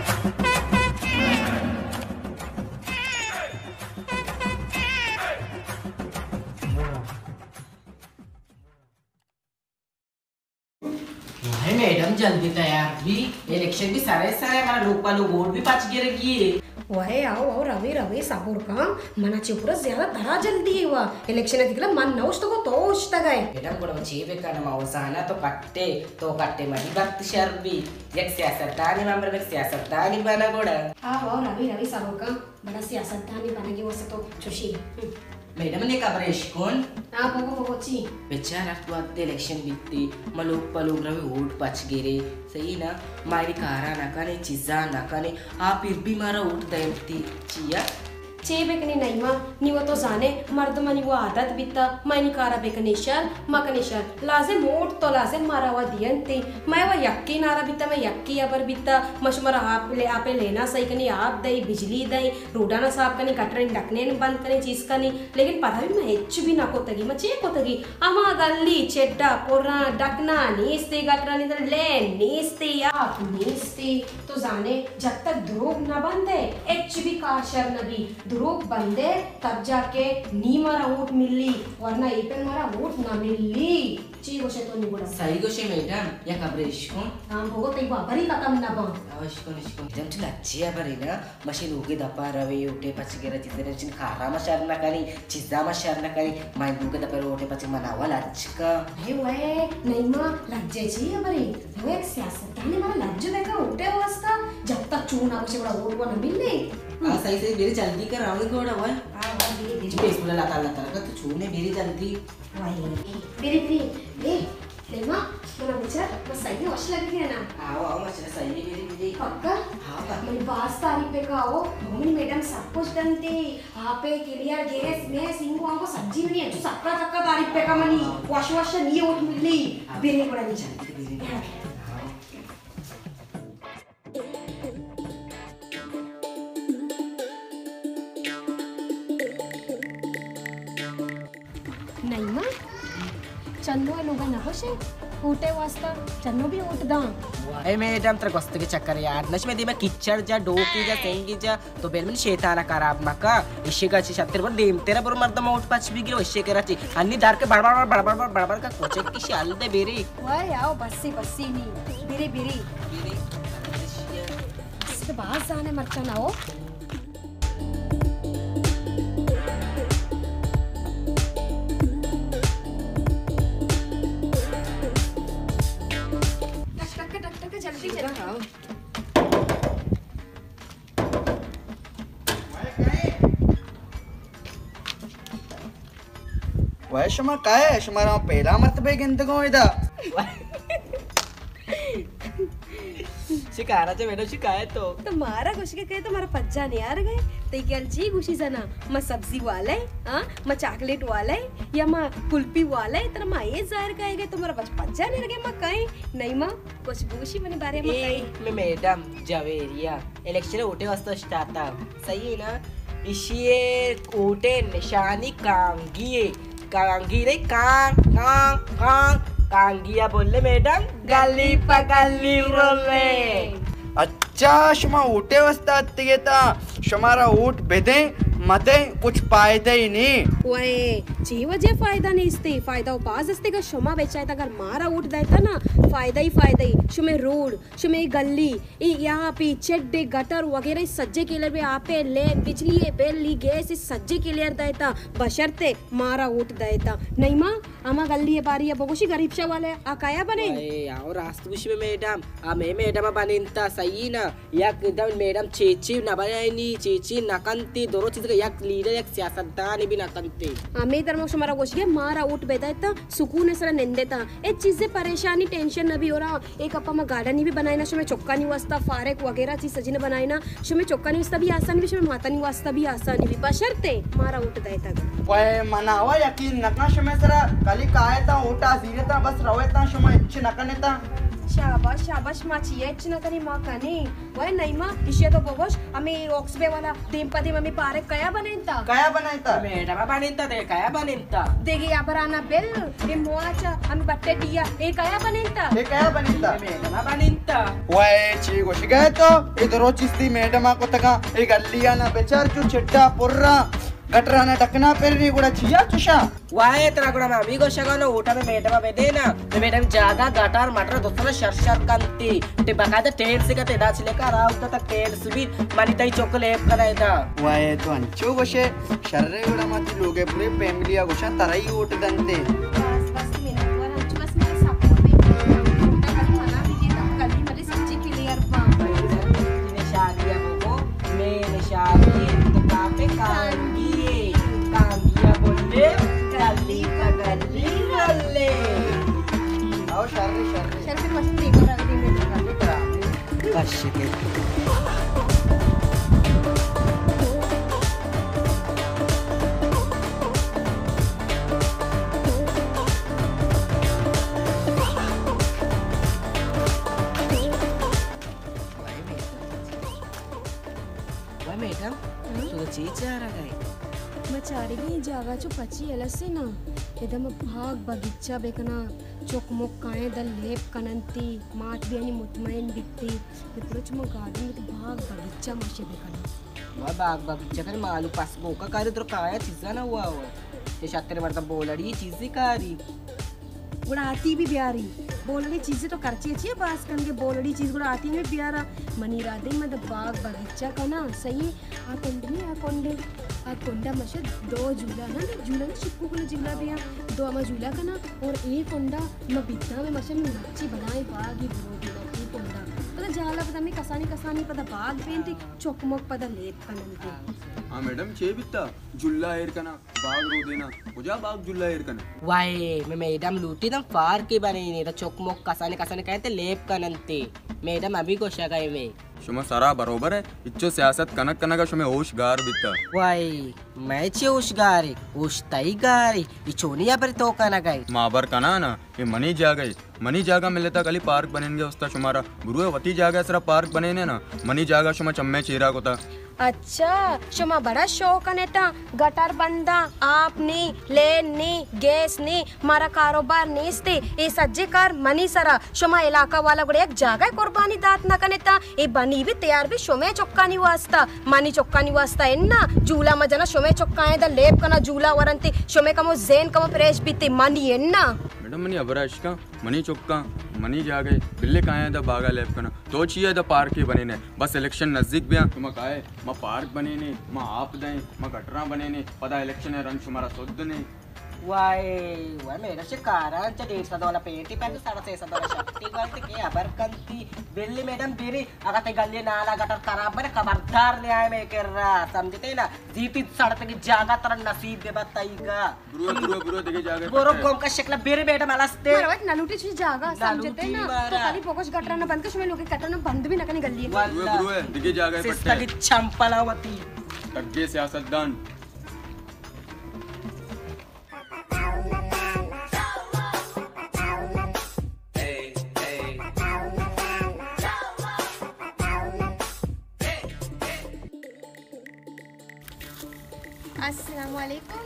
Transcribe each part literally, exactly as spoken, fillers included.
Madam जल्दी तैयार भी इलेक्शन भी सारे सारे हमारा लोग वालों वोट भी पाच गे रही है वहे आओ आओ रवे रवे साबुर का मना चिपुरा ज्यादा धरा जल्दी हुआ इलेक्शन दिखला मन नौश तो को तोश तगए मैडम को चीवे का नाम అవసాన तो कट्टे तो कट्टे मरी भक्त शर्बी एक सियासतदानी मेंबर में सियासतदानी बना गोड़ा हां आओ रवे रवे साबुर का बड़ा सियासतदानी बना के वसे तो खुशी मैडम ने कवरेज कौन हां पोको पोको ची बेचारा तो आते इलेक्शन बीतती मलोक पलोक रवे वोट पाच गे रे सही ना मारी कारा ना कने चीजा ना कने आप फिर भी मारा वोट देती चिया चे बेकने नहीं मां नीव तो जाने मर्द मनी वो आदत बिता मानी कारा बेकने शर मकने शर लाजे मोट तो लाजे मारा वा दियंते मैं वो यक्की नारा बिता मैं यक्की अबर बिता मशमरा आप ले आपे लेना सही कनी आप दई बिजली दई रोडाना साफ कनी कटरे डकने बंद कनी चीज कनी लेकिन पता भी मैं एच भी ना को तगी मैं चे को तगी अमा गल्ली चेड्डा पोरा डकना नीस्ते गटरा निदर ले नीस्ते आप नीस्ते तो जाने जब तक द्रोग ना बंदे एच भी का शर नबी द्रोग बंदे तब जाके नी मारा वोट मिली वरना इपन मारा वोट ना मिली ची गोशे तो निबुड़ा सही गोशे मैडम या कवरेज कौन हां भगो तई बाबरी कतम ना बा अवश्य कोन इसको जम चला चिया बरी ना मशीन होगे दपा रवे उठे पच गेरा जितने चिन खारा म शर ना करी चिजा म शर ना करी माय होगे दपा उठे पच मनावा लचका हे वे नहीं मा लज्जे ची बरी वो एक सियासतदानी मारा लज्जे बेका उठे वास्ता जब तक चूना गोशे बड़ा वोट वो ना मिलने आ सही सही मेरी जल्दी कर रावण गोड़ा हुआ हां हां धीरे धीरे बेस बोला लाता लाता का तो छूने मेरी जल्दी वाई मेरे भी ए लेमा मेरा विचार बस सही वश लग गया ना आओ आओ मचला सही मेरी मेरी पक्का हां पक्का मेरी बास तारीख पे का आओ मम्मी मैडम सब कुछ डनते आपे क्लियर गैस में सिंगो हमको सब्जी नहीं है जो सक्का सक्का तारीख पे का मनी वश वश नहीं उठ मिली बेरे बड़ा नहीं चलती नहीं मां चन्नो लोग ना होशे ऊटे वास्ता चन्नो भी उठ दा ए मैडम तर गोस्त के चक्कर यार नश में दी मैं किचड़ जा डोकी जा सेंगी जा तो बेल में शैताना खराब मका इशे का ची छत्तर पर देम तेरा पर मर्द मौत पाच भी गिरो इशे कराची अन्नी दार के बड़बड़ बड़बड़ बड़बड़ का कोचे की शाल दे बेरी वाह आओ बस्सी बस्सी नी बेरे बेरे बेरी इसके बाद जाने मरचा ना हो जल्दी जल्दी वह शमा काय है शमारा पहला मर्तबे गिनते को इधर शिकारा चे मैडम शिकायत तो तुम्हारा कुछ के कहे तुम्हारा पज्जा नहीं आ गए तो क्या जी खुशी जना मैं सब्जी वाला है हां मैं चॉकलेट वाला है या मैं कुल्फी वाला है तेरा मैं ये जाहिर कहेगा तुम्हारा बच पज्जा नहीं लगे मैं कहीं नहीं मां कुछ बूशी मने बारे में कहीं मैं मैडम जवेरिया इलेक्शन वोटे वास्ते स्टार्ट था सही है ना इशिए वोटे निशानी कांगी कांगी रे कांग कांग कांग कांगिया बोले मैडम गली पगली बोले अच्छा शमा ऊटे वस्ता अत्तिगेता शमारा ऊट बेदे मते कुछ फायदा ही नहीं वए जी वजह फायदा नहीं इसते फायदा उपास इसते का शमा बेचाय अगर मारा उठ देता ना फायदा ही फायदा ही शुमे रोड शुमे गली यहाँ पे चड्डे गटर वगैरह सज्जे के लिए आपे ले बिजली बिल ली गैस इस सज्जे के लिए देता बशर्ते मारा उठ देता नहीं माँ अमा गली है बारी है बगोशी गरीबशा वाले आकाया बने यार रास्तुश में मैडम आ मैं मैडम बनिंता सही ना या एकदम मैडम चेची ना बनानी चेची नकंती दोनों चीज एक लीडर एक सियासतदान भी नकंती हमें तरह शमारा गोशी मारा उठ बेता सुकून सरा निंदेता एक चीज से परेशानी टेंशन न भी हो रहा एक अपा में गार्डन भी बनाई शुमे चौका नहीं वास्ता फारेक वगैरह चीज सजी ने बनाई ना शुमे चौका नहीं वास्ता भी आसानी भी शुमे माता नहीं वास्ता भी आसानी भी बशर्ते मारा उठ देता वह मनावा यकीन नका शुमे सरा कली कायता उठा सीरेता बस रवेता शुमे इच्छे नकनेता शाबाश शाबाश माची एच न करी मा कनी वय नाही मा इशे तो बघोश आम्ही ऑक्सबे वाला देम पदे मम्मी पारे कया बनेंता काय बनायता మేడమా బనింత దే కయా బనింత देगे याबराना बेल ए मोआचा आम्ही बट्टे टिया ए कया बनेंता हे काय बनायता మేడమా బనింత वय ची गोशी काय तो इधर चिस्ती మేడమా కొత్తగా ఈ గల్లియాన బెచార్చు చెట్ట పొర్ర గట్రాన టక్కన పెరిని కూడా చియా చుషా वाय तेरा गुड़ा में अभी गोशा नो ऊटा में మేడమా बेदेना ते మేడం जागा गटार मटर दोस्तरा शर्शर कंती ते बकायदा टेल से का तेदा चले का राउता तक टेल सुबी मानी तई चोकले करायदा वय तो अंचो गोशे शर्रे కూడా మాతి लोगे पूरे फैमिली आ गोशा तरई ओटदंते बस बस मेरा वर अंचु बस मेरे सपोर्ट पे कली मना भी दे कली मेरे सच्ची क्लियर पा ने शादिया को मैंने शादी तो काफे कांगी कांगिया बोले गली का गली गले आओ शर्रे शर्रे चल फिर मस्त देखो रख दे मेरे का बस के मैडम तुझं चीज जा रहा है मग चारिगी जागाचो पची एलसे ना एकदम भाग बगीचा बेकना चोकमोक काणे द लेप कनंती मात भी आणि मुतमैन बिकती इतरोच मग गार्डन में भाग बगीचा माशे बेकना वह बाग बगीचा कर मालू पास बोका कारी तो काया चीजा ना हुआ वो ये शातिर मरता बोलड़ी चीजी कारी गुड़ा आती भी प्यारी बोलड़ी चीजें तो करची अच्छी है पास कन के बोलड़ी चीज गुड़ा आती में प्यारा मनी राधे में बाग बगीचा का ना सही आ कोंडे में आ कोंडे आ कोंडा मशे दो झूला ना झूला ना शिप्पू को झूला भी दो अमा झूला का ना और एक कोंडा मैं बिद्दा में मशे में मच्छी बनाए बाग ही बोल दिया की कोंडा पता जाला पता में कसानी कसानी पता बाग पेंटी चोकमोक पता लेप कनंते हाँ मैडम चे बित्ता जुल्ला एयर कना बाग रो देना उजा बाग जुल्ला एयर कना वाय मैं मैडम लूटी दम फार के बने ने रा चोकमोक कसाने कसाने कहते लेप कनंते मैडम अभी को शगाय में शुमा सारा बरोबर है इच्चो सियासत कनक कनका शुमे होश गार बित्ता वाय मैं चे उस गारे उस तई गारे इचोनिया पर तो कना गए माबर कना ना ये मनी जा गई मनी जागा मिले था कली पार्क बनेंगे उसता शुमारा गुरुए वती जागा सरा पार्क बने ने ना मनी जागा शुमा चम्मे चीरा को था अच्छा शुमा बड़ा शौक अनेता गटर बंदा आपने लेने गैस ने मारा कारोबार नेस्ते ए सज्जे कार मनी सरा शुमा इलाका वाला गुड़े एक जागा कुर्बानी दात न कनेता ए बनी भी तैयार भी शुमे चौक्का नहीं वास्ता मनी चौक्का नहीं वास्ता इन्ना जूला मजना शुमे चौक्का है द लेप कना जूला वरंती शुमे कमो जेन कमो फ्रेश बीते मनी इन्ना मैडम मनी अबराश का मनी चौक्का मनी जा गए बिल्ले कहाँ द बागा लेप कना तो चाहिए द पार्क ही बने ने बस इलेक्शन नजदीक भी तुम काहे मैं पार्क बने ने मैं आप दें मैं गटरा बने ने पता इलेक्शन है रंग शुमारा शुद्ध ने वाय वाय मेरा से कारण च डेढ़ सौ डॉलर पेटी पे साढ़े छह सौ डॉलर शक्ति वाली के अबर कंती बिल्ली मैडम तेरी अगर ते गली नाला गटर खराब बने खबरदार ले आए मैं कर रहा समझते ना जीती सड़क की जागा तरह नसीब दे बताईगा बुरो बुरो बुरो देखे जागे बोरो कोम का शक्ल बेरे मैडम अलस्ते मरवत नलूटी ची जागा समझते ना तो खाली फोकस गटरा ना बंद कर शुमे लोग गटरा ना बंद भी ना करने गली बुरो बुरो देखे जागे सिस्ता की चंपलावती तग्गे सियासतदान अस्सलाम वालेकुम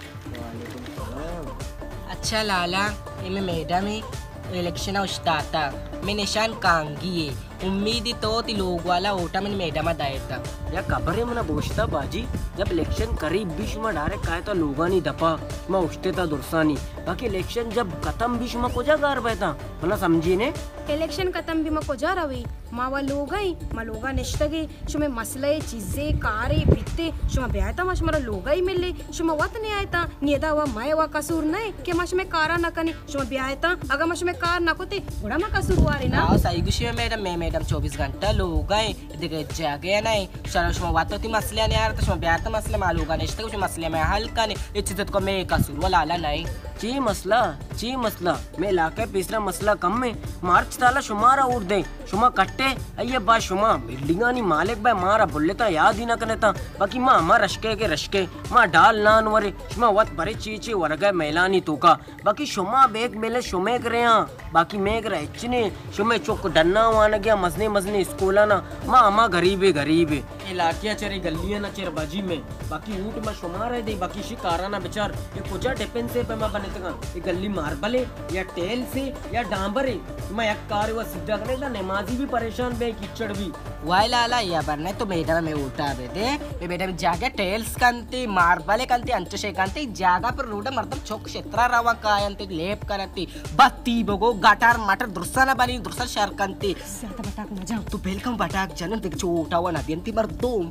अच्छा लाला इमे मैडम है इलेक्शन उस्ताता मैं निशान कांगी है उम्मीद तो ती लोग वाला ओटा में मैडम दायता या खबरे मना बोशता बाजी जब इलेक्शन करीब बीच में डायरेक्ट काय तो लोगानी दपा मैं उठते था दुरसानी बाकी इलेक्शन जब खत्म बीच में कोजा गार बैठा मना समझी ने इलेक्शन खत्म भी मैं कोजा रवी मावा लोग आई मा लोगा निश्तगे शुमे मसले चीजें कारे बित्ते शुमा ब्याहता मा शुमारा लोगा ही मिले शुमा वत नहीं आयता नियदा वा माय वा कसूर नहीं के मा शुमे कारा न कने शुमा ब्याहता अगर मा शुमे कार न कोते बड़ा मा कसूर वारे ना आओ सही गुशी में मैडम मैं मैडम चौबीस घंटा लोग आए देखे जागे नहीं चलो शुमा वातो ती मसले नहीं आ रहा तो शुमा ब्याहता मसले मा लोगा निश्तगे शुमा मसले में हल कने इच्छित को मैं कसूर वाला नहीं ची मसला ची मसला मैं इलाके तीसरा मसला कम में मार्च ताला शुमारा उड़ दे शुमा कट्टे अये बा शुमा बिल्डिंगा नी मालिक भाई मारा बुल्लेता याद ही ना करता बाकी माँ माँ रशके के रशके माँ डाल नान वरे शुमा वत बरे चीचे वरगे मैलानी तोका बाकी शुमा बेग मेले शुमे करे बाकी मैं करे इचने शुमे चुक डन्ना वाना गया मजने मजने स्कूला ना माँ अमा गरीबे गरीबे इलाकिया चरे गलिया ना चेर बाजी में बाकी ऊट में शुमा रहे दे बाकी शिकारा ना बेचार ये कुछ डिपेंड से पे मैं बने तक ये गली मार्बल है या टेल से या डांबर है मैं एक कार वो सीधा करे ना नमाजी भी परेशान बे कीचड़ भी वाई लाला या बरने तो मैडम में उठा बे दे बे मैडम जागे टेल्स कंती मार्बल कंती अंचशे कंती जागा पर रूट मर्दम चोक क्षेत्र रवा कायंती लेप करती बत्ती बगो गटार मटर दुर्सला बनी दुर्सल शर कंती ज्यादा बटाक ना जाओ तू बेलकम बटाक जन देख छोटा वा ना दियंती मर्दम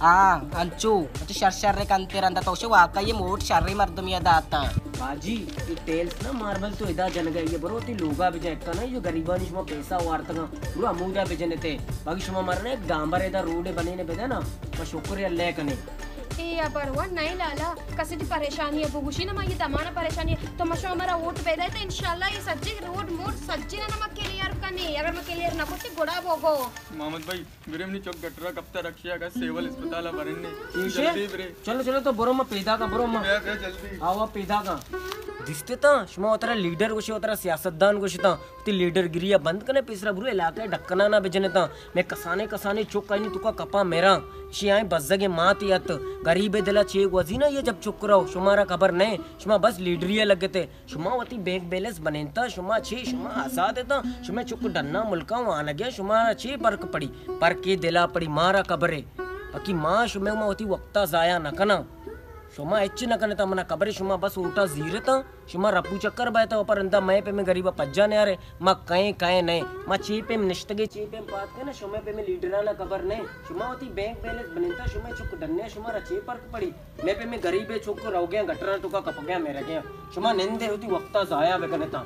आ अंचो तो शर शर कंती रंदा तो शे वाका ये मोट शर्री मर्दम या दाता बाजी ये टेल्स ना मार्बल तो इधर जन गए ये बरोती लोगा भी जाए ना जो गरीबानी शुमा पैसा वार्ता का पूरा अमूदा बेचने थे बाकी शुमा मरने एक डांबर इधर रोड बने ने बेदा ना मैं शुक्र अल्लाह कने ए अबर वा नहीं लाला कसे परेशानी है बुगुशी ना ये तमाना परेशानी है तो मशो हमारा वोट पैदा है तो इंशाल्लाह ये सज्जी रोड मोड सज्जी ना नमक क्लियर करने अगर मैं क्लियर ना कुछ गोड़ा बोगो मोहम्मद भाई बिरेमनी चौक गटरा कब तक रखिया का सेवल अस्पताल भरने जल्दी ब्रे चलो चलो तो बरो मैं पैदा का बरो मैं जल्दी आओ पैदा का दिसते ता शुमा उतरा लीडर कुछ उतरा सियासतदान कुछ ता ती लीडर गिरिया बंद करने पिसरा बुरे इलाके ढक्कना ना बेचने ता मैं कसाने कसाने चुक कहीं तुका कपा मेरा शियाए बस जगे मात यत गरीबे दिला चेक वजी ना ये जब चुक रहो शुमारा खबर नहीं शुमा बस लीडरिया लगे थे शुमा वती बैग बैलेंस बनेता शुमा छे शुमा हसा देता शुमा चुक डन्ना मुल्का वहां लगे शुमारा छे परक पड़ी पर के दिला पड़ी मारा कबरे बाकी माँ शुमे में वती वक्ता जाया न कना शुमा एच न कने ता मना कबरे शुमा बस उल्टा जीरे ता शुमा रपू चक्कर बैठा पर अंदा मैं पे में गरीबा पज्जा ने अरे मां कए कए नहीं मां ची पे निष्ठगे ची पे बात के ना शुमे पे में लीडरा ना खबर नहीं शुमा होती बैंक बैलेंस बनेता शुमे चुक डन्ने शुमा रचे पर पड़ी मैं पे में गरीबे चुक रह गया गटरा टुका कप गया मेरा गया शुमा निंदे होती वक्ता जाया बे कने ता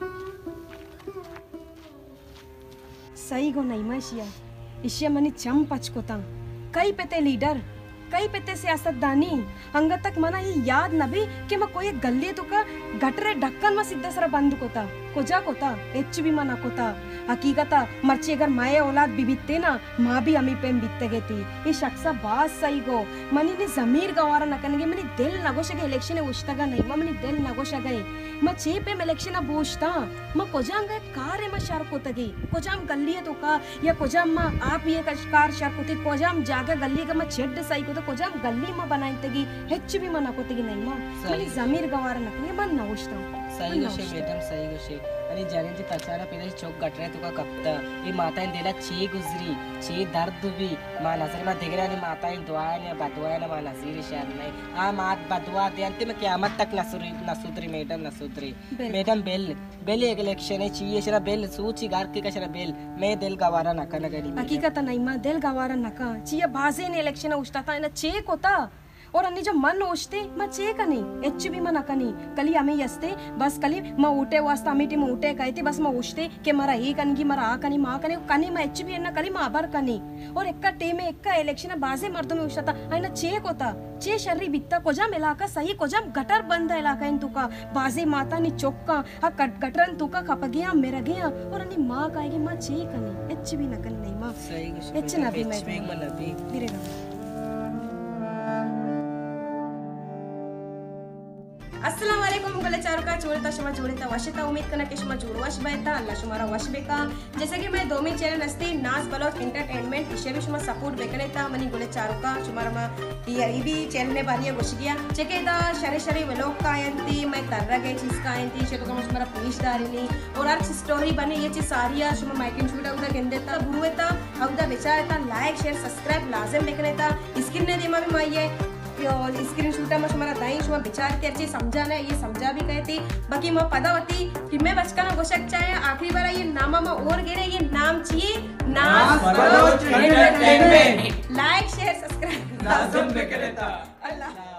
सही गो नहीं माशिया इशिया मनी चम पचकोता कई पेते लीडर कई पेते सियासतदानी हंग तक मना ये याद नभी कि मैं कोई गल्ली तो का गटरे ढक्कन में सीधा सरा बंद कोता कोजा कोता एच भी मना कोता हकीकता मर्ची अगर माए औलाद भी बीतते ना माँ भी अमी पे बीतते गए थी ये शख्सा बात सही गो मनी ने जमीर गवारा न करेंगे मनी दिल नगोश के इलेक्शन उछता गा नहीं मनी दिल नगोश गए मैं चे पे इलेक्शन बोझता मैं कोजाम गए कार है मैं शर कोता गई कोजाम गल्ली है तो का या कोजाम माँ आप ये कार शर कोती कोजाम जागा गल्ली का मैं छेड़ सही को तो कोजाम गल्ली में बनाई तगी हेच भी मना कोती नहीं माँ मनी जमीर गवारा न करेंगे मन नगोशता सही गोशे मैडम सही गोशे अरे जाने जी तचारा पहले चौक गट रहे तो का कपता ये माताएं देला छे गुजरी छे दर्द भी मां नजर में देख रहा है माताएं दुआ ने बदुआ ने मां नजीर शान नहीं आ मात बदुआ दे अंत में कियामत तक नसुरी नसुतरी मैडम नसुतरी मैडम बेल बेल एक इलेक्शन है चाहिए शरा बेल सूची गार के का शरा बेल मैं दिल गवारा न करना गरी हकीकत नहीं मां दिल गवारा न का चाहिए बाजे ने इलेक्शन उछता था ना चेक होता और अन्नी जो मन ओछते मैं चेक नहीं एच भी मना कनी कली हमें यस्ते बस कली मैं उठे वास्ता हमें टीम उठे गए थे बस मैं ओछते के मरा ही कनगी मरा आ कनी माँ कनी कनी मैं एच भी है ना कली मैं आबर कनी और एक का टेम एक का इलेक्शन बाजे मर्दों में उछता था है ना चेक होता चे शर्री बित्ता कोजाम इलाका सही कोजाम गटर बंद है इलाका इन तुका बाजे माता नी चौका हा गटरन तुका खप गया मेरा गया और अन्नी माँ कहेगी माँ चेक कनी एच भी न कनी नहीं माँ सही एच ना भी मैं नबी गिरेगा अस्सलाम वालेकुम गले चारों का जोड़ता शुमा जोड़ता वशता उम्मीद करना कि शुमा जोड़ वश बैठा अल्लाह शुमारा वश बेका जैसे कि मैं दोमी चैनल नस्ती नाज बलोच एंटरटेनमेंट इसे भी शुमा सपोर्ट बेकने था मनी गोले चारों का शुमारा मा ये भी चैनल ने बारिया वश गया चेके दा शरे शरे व्लॉग का आयंती मैं तररा गई चीज का आयंती शे तो शुमारा पुलिस दारिनी और हर स्टोरी बनी ये चीज सारिया शुमा माइकिन शूट उदा गेंदे था बुरुए था उदा बेचारा था लाइक शेयर सब्सक्राइब लाजम बेकने था स्क्रीन ने दिमा भी माइए स्क्रीन शूटा में हमारा दाई शुमा विचार तेरची समझाना है ये समझा भी गए थे बाकी मैं पता होती कि मैं बचकाना गोशक चाहे आखिरी बार ये नामा में और गिरे ये नाम चाहिए नाम लाइक शेयर सब्सक्राइब लाजम पे करे था अल्लाह।